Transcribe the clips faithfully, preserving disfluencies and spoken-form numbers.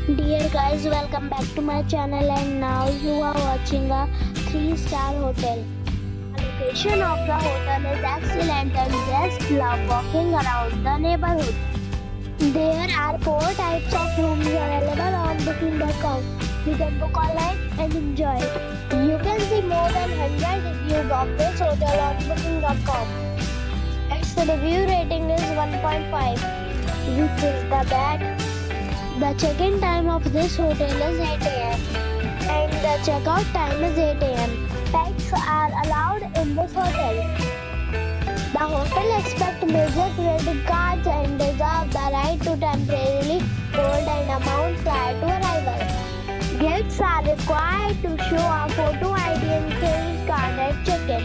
Dear guys, welcome back to my channel, and now you are watching a three star hotel. The location of the hotel is excellent and guests love walking around the neighborhood. There are four types of rooms available on booking dot com. You can book online and enjoy. You can see more than one hundred reviews of this hotel on booking dot com. Its review rating is one point five, which is the best. The check-in time of this hotel is eight A M and the check-out time is eight A M Pets are allowed in this hotel. The hotel accepts major credit cards and reserves the right to temporarily hold an amount prior to arrival. Guests are required to show a photo I D and credit card at check-in.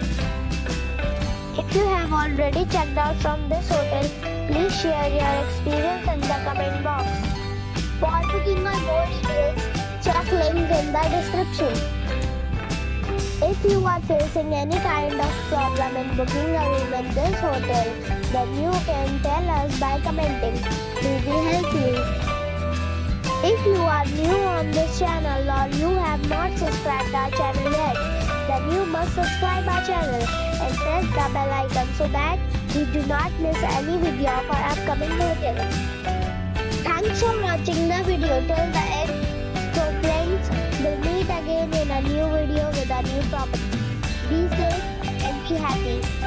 If you have already checked out from this hotel, please share your experience in the comment box. For booking or more details, check link in the description. If you are facing any kind of problem in booking a room in this hotel, then you can tell us by commenting. We will help you. If you are new on this channel or you have not subscribed our channel yet, then you must subscribe our channel and press the bell icon so that you do not miss any video of our upcoming hotel. Thanks for watching the video till the end. So friends, we'll meet again in a new video with a new property. Be safe and be happy.